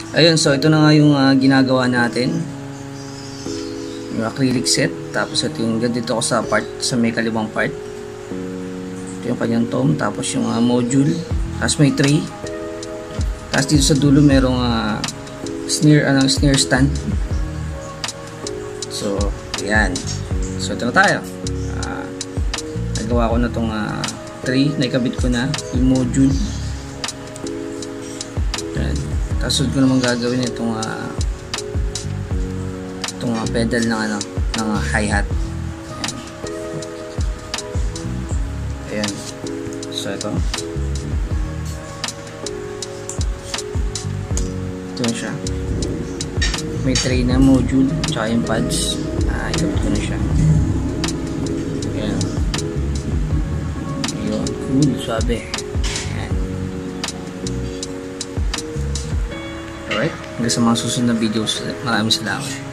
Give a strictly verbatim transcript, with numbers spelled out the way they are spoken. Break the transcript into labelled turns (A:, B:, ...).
A: Ayun, so ito na nga yung uh, ginagawa natin. Yung acrylic set. Tapos ito yung dito ko sa part, sa may kaliwang part. Ito yung kanyang tom. Tapos yung uh, module. Tapos may tray. Tapos dito sa dulo merong uh, snare, anong snare stand. So, ayan. So ito na tayo. Uh, nagawa ko na itong uh, tray. Naikabit ko na yung module. Ayan. Tapos sunod ko naman gagawin itong uh, itong uh, pedal ng ano ng uh, hi-hat. Ayan. Ayan. So ito. Ito na siya. May tray na module tsaka yung pads. Ah, ikabit ko na siya. Ayan. Ayun. Cool. Sabi. Alright, hanggang sa mga susunod na videos. Maraming salamat.